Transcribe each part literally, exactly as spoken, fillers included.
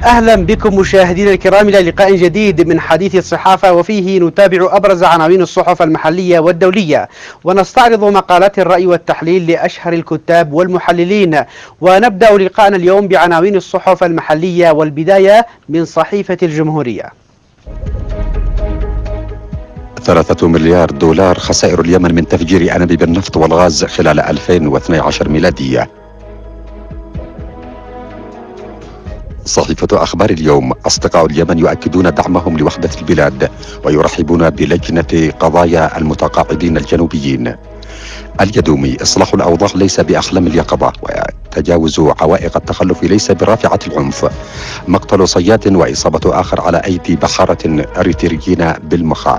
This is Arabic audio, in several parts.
أهلا بكم مشاهدينا الكرام إلى لقاء جديد من حديث الصحافة، وفيه نتابع أبرز عناوين الصحف المحلية والدولية، ونستعرض مقالات الرأي والتحليل لأشهر الكتاب والمحللين. ونبدأ لقاءنا اليوم بعناوين الصحف المحلية، والبداية من صحيفة الجمهورية. ثلاثة مليار دولار خسائر اليمن من تفجير أنابيب النفط والغاز خلال ألفين واثني عشر ميلادية. صحيفة أخبار اليوم: أصدقاء اليمن يؤكدون دعمهم لوحدة البلاد ويرحبون بلجنة قضايا المتقاعدين الجنوبيين. اليدومي: إصلاح الأوضاع ليس بأحلام اليقظة، وتجاوز عوائق التخلف ليس برافعة العنف. مقتل صياد وإصابة آخر على أيدي بحارة أريتريين بالمخا.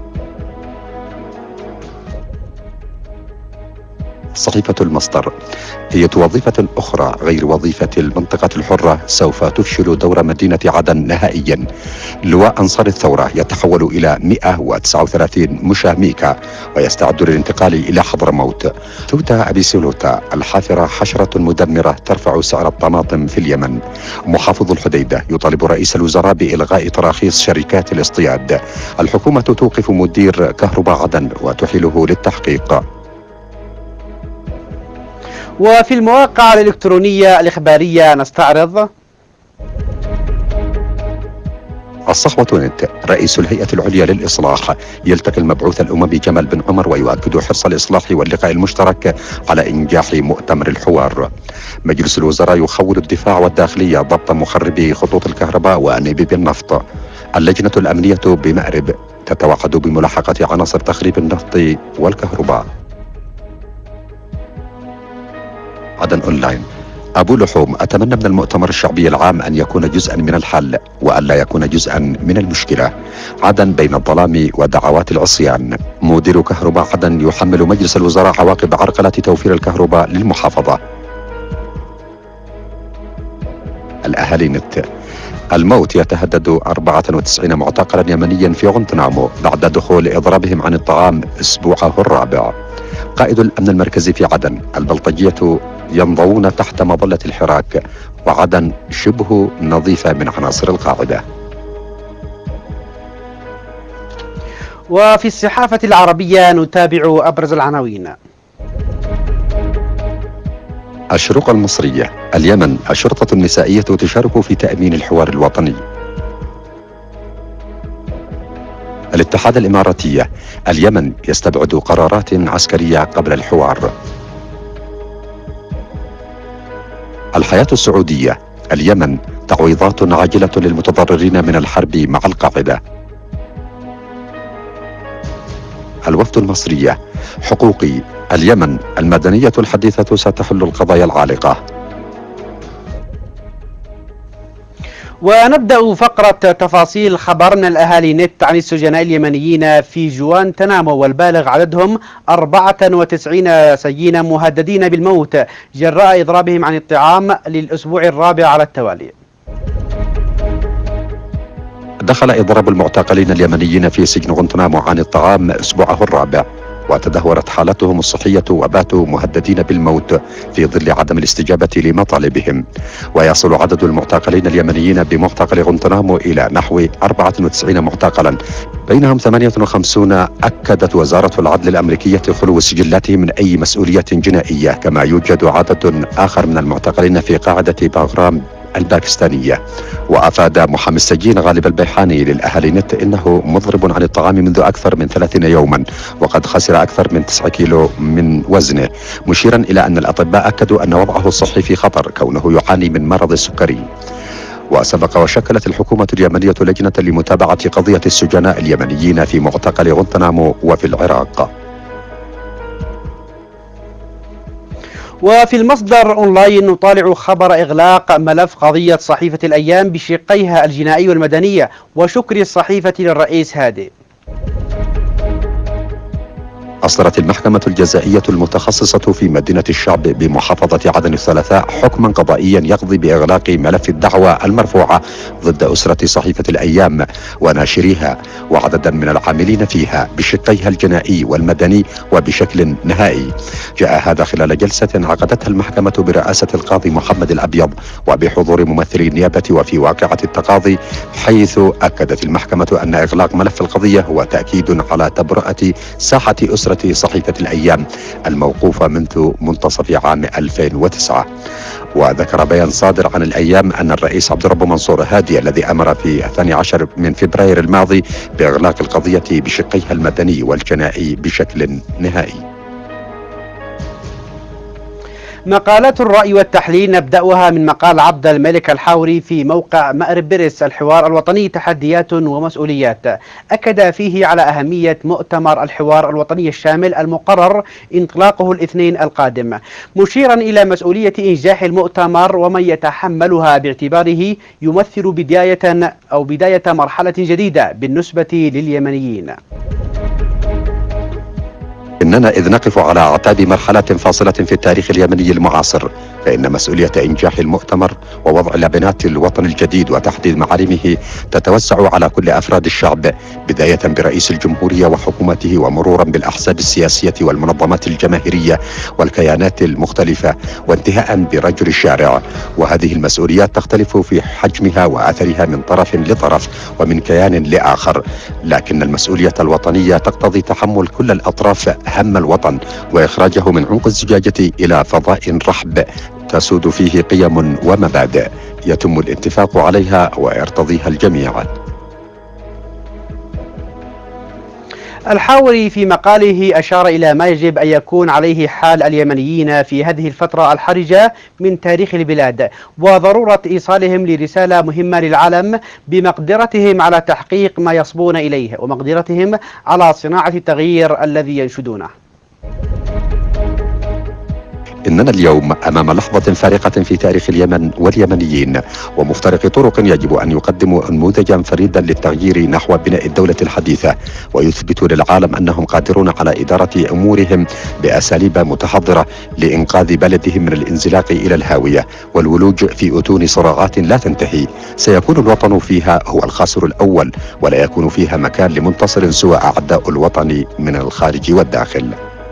صحيفة المصدر: هي وظيفة أخرى غير وظيفة المنطقة الحرة سوف تفشل دور مدينة عدن نهائيا. لواء أنصار الثورة يتحول إلى مئة وتسعة وثلاثين مشاة ميكا ويستعد للانتقال إلى حضرموت. توتا أبي سلوتا: الحافرة حشرة مدمرة ترفع سعر الطماطم في اليمن. محافظ الحديدة يطالب رئيس الوزراء بإلغاء تراخيص شركات الاصطياد. الحكومة توقف مدير كهرباء عدن وتحيله للتحقيق. وفي المواقع الإلكترونية الإخبارية نستعرض الصحوة نت: رئيس الهيئة العليا للإصلاح يلتقي المبعوث الأممي جمال بن عمر ويؤكد حرص الإصلاح واللقاء المشترك على إنجاح مؤتمر الحوار. مجلس الوزراء يخول الدفاع والداخلية ضبط مخربي خطوط الكهرباء وأنابيب النفط. اللجنة الأمنية بمأرب تتوعد بملاحقة عناصر تخريب النفط والكهرباء. عدن أونلاين: أبو لحوم: أتمنى من المؤتمر الشعبي العام أن يكون جزءا من الحل وأن لا يكون جزءا من المشكلة. عدن بين الظلام ودعوات العصيان. مدير كهرباء عدن يحمل مجلس الوزراء عواقب عرقلة توفير الكهرباء للمحافظة. الأهالي نت: الموت يتهدد أربعة وتسعين معتقلا يمنيا في غنتنامو بعد دخول إضرابهم عن الطعام أسبوعه الرابع. قائد الأمن المركزي في عدن: البلطجية ينضوون تحت مظلة الحراك، وعدن شبه نظيفة من عناصر القاعدة. وفي الصحافة العربية نتابع أبرز العناوين. الشروق المصرية: اليمن: الشرطة النسائية تشارك في تأمين الحوار الوطني. الاتحاد الإماراتية: اليمن يستبعد قرارات عسكرية قبل الحوار. الحياة السعودية: اليمن: تعويضات عاجلة للمتضررين من الحرب مع القاعدة. الوفد المصرية: حقوقي: اليمن: المدنية الحديثة ستحل القضايا العالقة. ونبدأ فقرة تفاصيل خبرنا الأهالي نت عن السجناء اليمنيين في جوانتنامو، والبالغ عددهم أربعة وتسعين سجينا مهددين بالموت جراء إضرابهم عن الطعام للأسبوع الرابع على التوالي. دخل إضراب المعتقلين اليمنيين في سجن غنتنامو عن الطعام أسبوعه الرابع، وتدهورت حالتهم الصحية وباتوا مهددين بالموت في ظل عدم الاستجابة لمطالبهم. ويصل عدد المعتقلين اليمنيين بمعتقل غنتنامو إلى نحو أربعة وتسعين معتقلا، بينهم ثمانية وخمسين أكدت وزارة العدل الأمريكية خلو سجلاتهم من أي مسؤولية جنائية، كما يوجد عدد آخر من المعتقلين في قاعدة باغرام الباكستانية. وأفاد محامي السجين غالب البيحاني للأهالي نت إنه مضرب عن الطعام منذ أكثر من ثلاثين يوما، وقد خسر أكثر من تسعة كيلو من وزنه، مشيرا إلى أن الأطباء أكدوا أن وضعه الصحي في خطر كونه يعاني من مرض السكري. وسبق وشكلت الحكومة اليمنية لجنة لمتابعة قضية السجناء اليمنيين في معتقل غنتنامو وفي العراق. وفي المصدر أونلاين نطالع خبر إغلاق ملف قضية صحيفة الأيام بشقيها الجنائي والمدنية وشكر الصحيفة للرئيس هادي. أصدرت المحكمة الجزائية المتخصصة في مدينة الشعب بمحافظة عدن الثلاثاء حكما قضائيا يقضي بإغلاق ملف الدعوى المرفوعة ضد أسرة صحيفة الأيام وناشريها وعددا من العاملين فيها بشقيها الجنائي والمدني وبشكل نهائي. جاء هذا خلال جلسة عقدتها المحكمة برئاسة القاضي محمد الأبيض وبحضور ممثلي النيابة وفي واقعة التقاضي، حيث أكدت المحكمة أن إغلاق ملف القضية هو تأكيد على تبرئة ساحة أسرة صحيفة الأيام الموقوفة منذ منتصف عام ألفين وتسعة. وذكر بيان صادر عن الأيام أن الرئيس عبد الرب منصور هادي الذي أمر في الثاني عشر من فبراير الماضي بإغلاق القضية بشقيها المدني والجنائي بشكل نهائي. مقالات الرأي والتحليل نبدأها من مقال عبد الملك الحاوري في موقع مأرب بريس الحوار الوطني تحديات ومسؤوليات. أكد فيه على أهمية مؤتمر الحوار الوطني الشامل المقرر انطلاقه الاثنين القادم، مشيرا إلى مسؤولية إنجاح المؤتمر ومن يتحملها باعتباره يمثل بداية أو بداية مرحلة جديدة بالنسبة لليمنيين. إننا إذ نقف على أعتاب مرحلة فاصلة في التاريخ اليمني المعاصر، فإن مسؤولية إنجاح المؤتمر ووضع لبنات الوطن الجديد وتحديد معالمه تتوسع على كل أفراد الشعب، بداية برئيس الجمهورية وحكومته ومرورا بالأحزاب السياسية والمنظمات الجماهيرية والكيانات المختلفة وانتهاء برجل الشارع. وهذه المسؤوليات تختلف في حجمها وأثرها من طرف لطرف ومن كيان لآخر، لكن المسؤولية الوطنية تقتضي تحمل كل الأطراف هم الوطن وإخراجه من عنق الزجاجة إلى فضاء رحب تسود فيه قيم ومبادئ يتم الاتفاق عليها ويرتضيها الجميع. الحاوري في مقاله أشار إلى ما يجب أن يكون عليه حال اليمنيين في هذه الفترة الحرجة من تاريخ البلاد، وضرورة إيصالهم لرسالة مهمة للعالم بمقدرتهم على تحقيق ما يصبون إليه ومقدرتهم على صناعة التغيير الذي ينشدونه. إننا اليوم أمام لحظة فارقة في تاريخ اليمن واليمنيين، ومفترق طرق يجب أن يقدموا نموذجا فريدا للتغيير نحو بناء الدولة الحديثة، ويثبتوا للعالم أنهم قادرون على إدارة أمورهم بأساليب متحضرة لإنقاذ بلدهم من الانزلاق إلى الهاوية والولوج في أتون صراعات لا تنتهي. سيكون الوطن فيها هو الخاسر الأول، ولا يكون فيها مكان لمنتصر سوى أعداء الوطن من الخارج والداخل.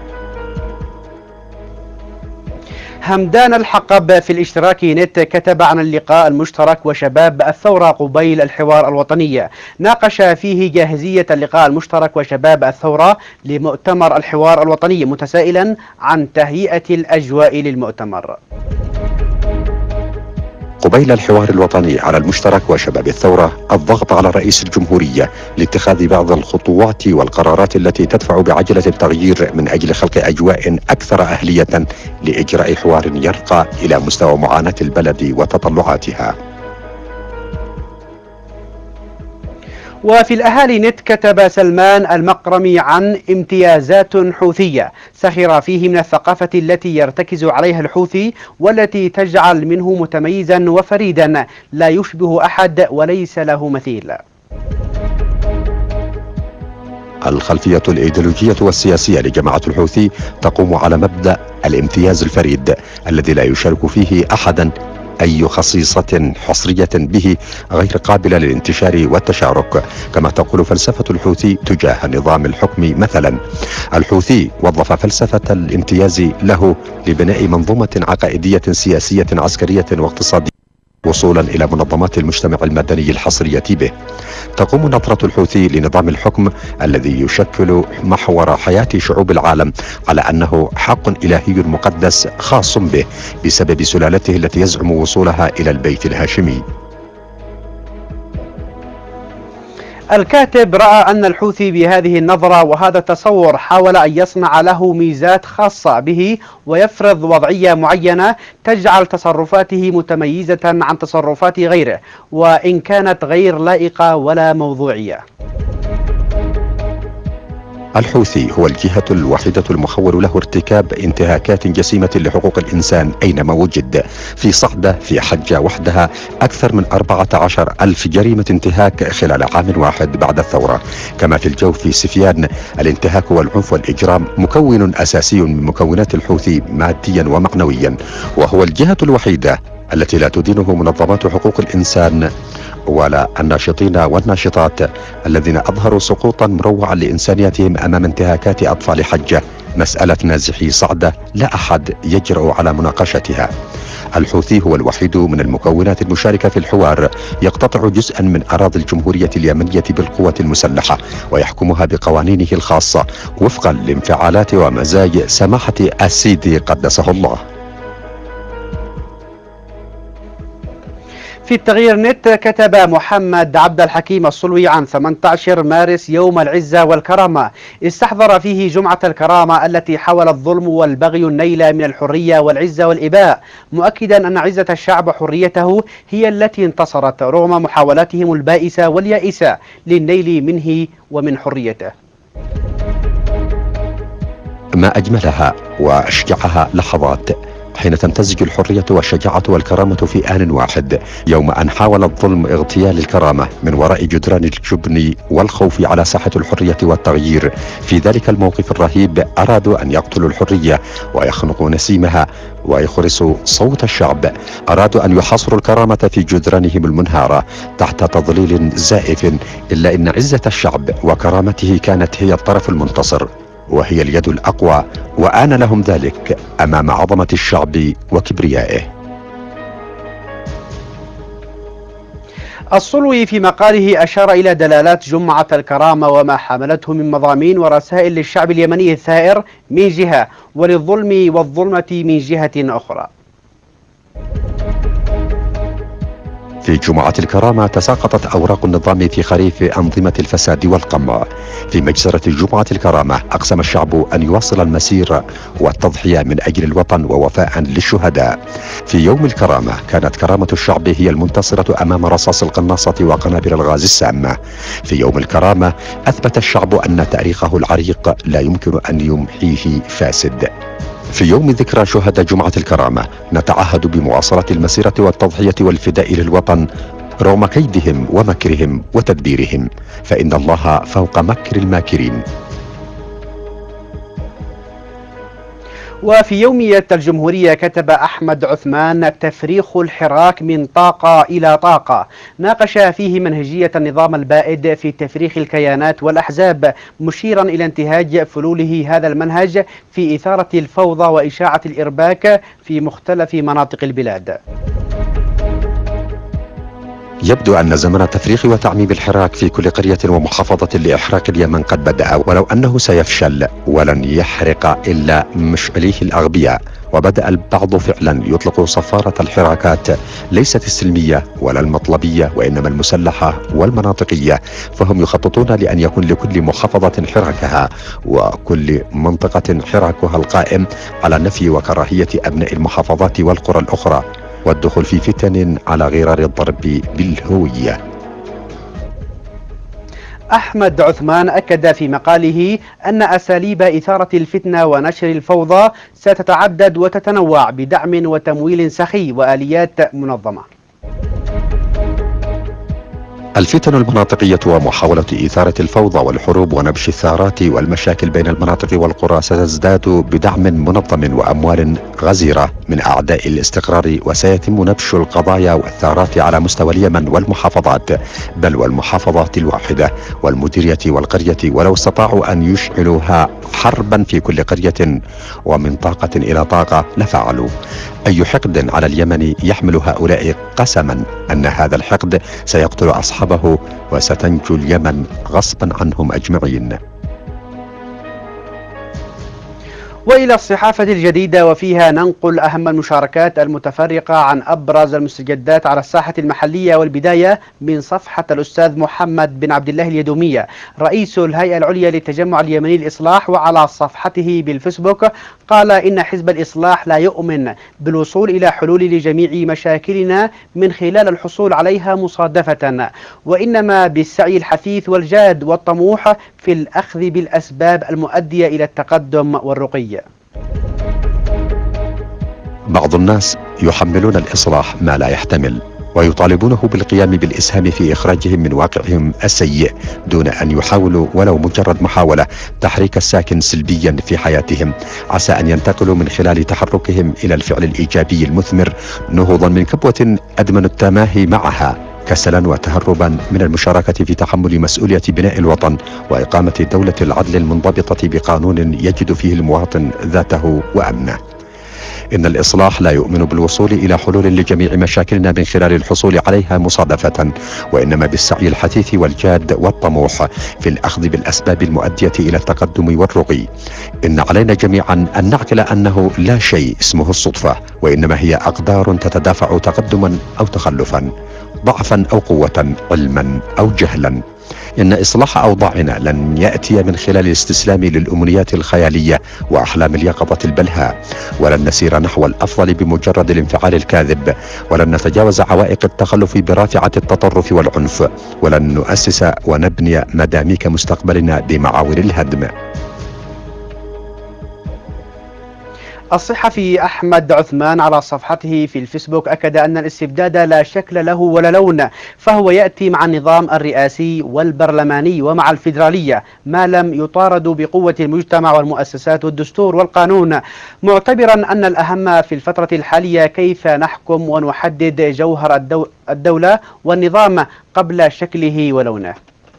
همدان الحقب في الاشتراك نت كتب عن اللقاء المشترك وشباب الثورة قبيل الحوار الوطني، ناقش فيه جاهزية اللقاء المشترك وشباب الثورة لمؤتمر الحوار الوطني، متسائلا عن تهيئة الأجواء للمؤتمر. قبيل الحوار الوطني على المشترك وشباب الثورة الضغط على رئيس الجمهورية لاتخاذ بعض الخطوات والقرارات التي تدفع بعجلة التغيير من أجل خلق أجواء أكثر أهلية لإجراء حوار يرقى إلى مستوى معاناة البلد وتطلعاتها. وفي الأهالي نت كتب سلمان المقرمي عن امتيازات حوثية، سخر فيه من الثقافة التي يرتكز عليها الحوثي والتي تجعل منه متميزا وفريدا لا يشبه أحد وليس له مثيل. الخلفية الإيديولوجية والسياسية لجماعة الحوثي تقوم على مبدأ الامتياز الفريد الذي لا يشارك فيه أحدا أي خصيصة حصرية به غير قابلة للانتشار والتشارك، كما تقول فلسفة الحوثي تجاه نظام الحكم. مثلا الحوثي وظف فلسفة الامتياز له لبناء منظومة عقائدية سياسية عسكرية واقتصادية وصولا إلى منظمات المجتمع المدني الحصرية به. تقوم نظرة الحوثي لنظام الحكم الذي يشكل محور حياة شعوب العالم على أنه حق إلهي مقدس خاص به بسبب سلالته التي يزعم وصولها إلى البيت الهاشمي. الكاتب رأى أن الحوثي بهذه النظرة وهذا التصور حاول أن يصنع له ميزات خاصة به ويفرض وضعية معينة تجعل تصرفاته متميزة عن تصرفات غيره، وإن كانت غير لائقة ولا موضوعية. الحوثي هو الجهة الوحيدة المخول له ارتكاب انتهاكات جسيمة لحقوق الإنسان أينما وجد. في صعدة في حجة وحدها أكثر من أربعة عشر ألف جريمة انتهاك خلال عام واحد بعد الثورة. كما في الجوف في سفيان الانتهاك والعنف والإجرام مكون أساسي من مكونات الحوثي ماديا ومعنويا، وهو الجهة الوحيدة التي لا تدينه منظمات حقوق الإنسان ولا الناشطين والناشطات الذين أظهروا سقوطا مروعا لإنسانيتهم أمام انتهاكات أطفال حجة. مسألة نازحي صعدة لا أحد يجرؤ على مناقشتها. الحوثي هو الوحيد من المكونات المشاركة في الحوار يقتطع جزءا من أراضي الجمهورية اليمنية بالقوة المسلحة ويحكمها بقوانينه الخاصة وفقا لانفعالات ومزاج سماحة السيدي قدسه الله. في التغيير نت كتب محمد عبد الحكيم الصلوي عن ثمانية عشر مارس يوم العزة والكرامة، استحضر فيه جمعة الكرامة التي حاول الظلم والبغي النيل من الحرية والعزة والإباء، مؤكدا أن عزة الشعب وحريته هي التي انتصرت رغم محاولاتهم البائسة واليائسة للنيل منه ومن حريته. ما أجملها وأشجعها لحظات حين تمتزج الحرية والشجاعة والكرامة في آن واحد، يوم أن حاول الظلم اغتيال الكرامة من وراء جدران الجبن والخوف على ساحة الحرية والتغيير. في ذلك الموقف الرهيب أرادوا أن يقتلوا الحرية ويخنقوا نسيمها ويخرسوا صوت الشعب، أرادوا أن يحاصروا الكرامة في جدرانهم المنهارة تحت تضليل زائف، إلا إن عزة الشعب وكرامته كانت هي الطرف المنتصر وهي اليد الأقوى، وآن لهم ذلك أمام عظمة الشعب وكبريائه. الصلوي في مقاله أشار إلى دلالات جمعة الكرامة وما حملته من مضامين ورسائل للشعب اليمني الثائر من جهة وللظلم والظلمة من جهة أخرى. في جمعة الكرامة تساقطت أوراق النظام في خريف أنظمة الفساد والقمع. في مجزرة جمعة الكرامة أقسم الشعب أن يواصل المسير والتضحية من أجل الوطن ووفاء للشهداء. في يوم الكرامة كانت كرامة الشعب هي المنتصرة أمام رصاص القناصة وقنابل الغاز السامة. في يوم الكرامة أثبت الشعب أن تاريخه العريق لا يمكن أن يمحيه فاسد. في يوم ذكرى شهداء جمعة الكرامة نتعهد بمواصلة المسيرة والتضحية والفداء للوطن رغم كيدهم ومكرهم وتدبيرهم، فإن الله فوق مكر الماكرين. وفي يومية الجمهورية كتب أحمد عثمان تفريخ الحراك من طاقة إلى طاقة، ناقش فيه منهجية النظام البائد في تفريخ الكيانات والأحزاب، مشيرا إلى انتهاج فلوله هذا المنهج في إثارة الفوضى وإشاعة الإرباك في مختلف مناطق البلاد. يبدو أن زمن التفريخ وتعميم الحراك في كل قرية ومحافظة لإحراق اليمن قد بدأ، ولو أنه سيفشل ولن يحرق إلا مشعليه الأغبياء. وبدأ البعض فعلا يطلق صفارة الحراكات ليست السلمية ولا المطلبية وإنما المسلحة والمناطقية، فهم يخططون لأن يكون لكل محافظة حراكها وكل منطقة حراكها القائم على نفي وكراهية أبناء المحافظات والقرى الأخرى والدخول في فتن على غرار الضرب بالهوية. أحمد عثمان أكد في مقاله أن أساليب إثارة الفتنة ونشر الفوضى ستتعدد وتتنوع بدعم وتمويل سخي وآليات منظمة. الفتن المناطقية ومحاولة إثارة الفوضى والحروب ونبش الثارات والمشاكل بين المناطق والقرى ستزداد بدعم منظم وأموال غزيرة من أعداء الاستقرار، وسيتم نبش القضايا والثارات على مستوى اليمن والمحافظات، بل والمحافظات الواحدة والمديرية والقرية، ولو استطاعوا أن يشعلوها حربا في كل قرية ومن طاقة إلى طاقة لفعلوا. أي حقد على اليمن يحمل هؤلاء قسما أن هذا الحقد سيقتل أصحابه وستنجو اليمن غصبا عنهم أجمعين. وإلى الصحافة الجديدة، وفيها ننقل أهم المشاركات المتفرقة عن أبرز المستجدات على الساحة المحلية، والبداية من صفحة الأستاذ محمد بن عبد الله اليدومية رئيس الهيئة العليا للتجمع اليمني للإصلاح، وعلى صفحته بالفيسبوك قال إن حزب الإصلاح لا يؤمن بالوصول إلى حلول لجميع مشاكلنا من خلال الحصول عليها مصادفة، وإنما بالسعي الحثيث والجاد والطموح في الأخذ بالأسباب المؤدية إلى التقدم والرقي. بعض الناس يحملون الإصلاح ما لا يحتمل، ويطالبونه بالقيام بالإسهام في إخراجهم من واقعهم السيء دون أن يحاولوا ولو مجرد محاولة تحريك الساكن سلبيا في حياتهم، عسى أن ينتقلوا من خلال تحركهم إلى الفعل الإيجابي المثمر، نهوضا من كبوة أدمنوا التماهي معها، كسلا وتهربا من المشاركة في تحمل مسؤولية بناء الوطن وإقامة دولة العدل المنضبطة بقانون يجد فيه المواطن ذاته وأمنه. إن الإصلاح لا يؤمن بالوصول إلى حلول لجميع مشاكلنا من خلال الحصول عليها مصادفة، وإنما بالسعي الحثيث والجاد والطموح في الأخذ بالأسباب المؤدية إلى التقدم والرقي. إن علينا جميعا أن نعقل أنه لا شيء اسمه الصدفة، وإنما هي أقدار تتدافع تقدما أو تخلفا، ضعفا أو قوة، علما أو جهلا. إن إصلاح أوضاعنا لن يأتي من خلال الاستسلام للأمنيات الخيالية وأحلام اليقظة البلهاء، ولن نسير نحو الأفضل بمجرد الانفعال الكاذب، ولن نتجاوز عوائق التخلف برافعة التطرف والعنف، ولن نؤسس ونبني مداميك مستقبلنا بمعاول الهدم. الصحفي أحمد عثمان على صفحته في الفيسبوك أكد أن الاستبداد لا شكل له ولا لون، فهو يأتي مع النظام الرئاسي والبرلماني ومع الفيدرالية ما لم يطاردوا بقوة المجتمع والمؤسسات والدستور والقانون، معتبرا أن الأهم في الفترة الحالية كيف نحكم ونحدد جوهر الدو الدولة والنظام قبل شكله ولونه.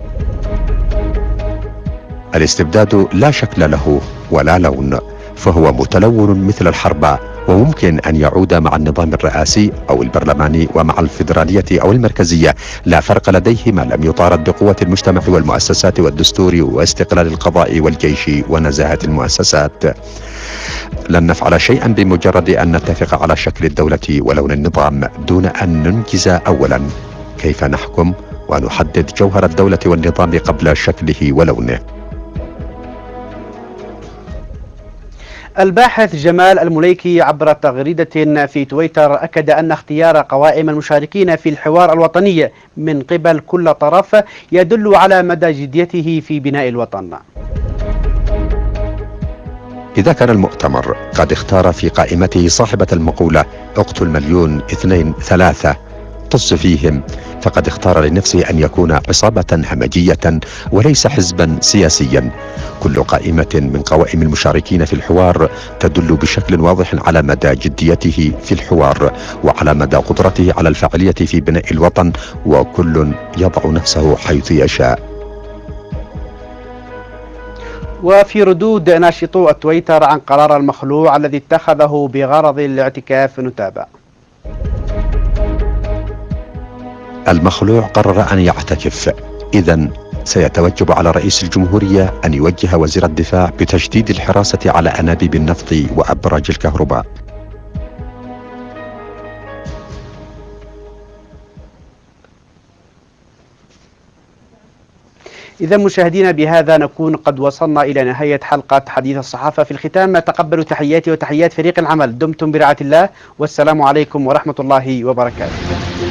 الاستبداد لا شكل له ولا لون، فهو متلون مثل الحرب، وممكن أن يعود مع النظام الرئاسي أو البرلماني ومع الفيدرالية أو المركزية، لا فرق لديه ما لم يطارد بقوة المجتمع والمؤسسات والدستور واستقلال القضاء والجيش ونزاهة المؤسسات. لن نفعل شيئا بمجرد أن نتفق على شكل الدولة ولون النظام دون أن ننجز أولا كيف نحكم ونحدد جوهر الدولة والنظام قبل شكله ولونه. الباحث جمال المليكي عبر تغريدة في تويتر أكد أن اختيار قوائم المشاركين في الحوار الوطني من قبل كل طرف يدل على مدى جديته في بناء الوطن. إذا كان المؤتمر قد اختار في قائمته صاحبة المقولة اقتل مليون اثنين ثلاثة طز فيهم، فقد اختار لنفسه أن يكون عصابة همجية وليس حزبا سياسيا. كل قائمة من قوائم المشاركين في الحوار تدل بشكل واضح على مدى جديته في الحوار وعلى مدى قدرته على الفاعلية في بناء الوطن، وكل يضع نفسه حيث يشاء. وفي ردود ناشطو التويتر عن قرار المخلوع الذي اتخذه بغرض الاعتكاف نتابع. المخلوع قرر أن يعتكف، إذن سيتوجب على رئيس الجمهورية أن يوجه وزير الدفاع بتشديد الحراسة على أنابيب النفط وأبراج الكهرباء. إذا مشاهدينا بهذا نكون قد وصلنا إلى نهاية حلقة حديث الصحافة. في الختام تقبلوا تحياتي وتحيات فريق العمل، دمتم برعاية الله، والسلام عليكم ورحمة الله وبركاته.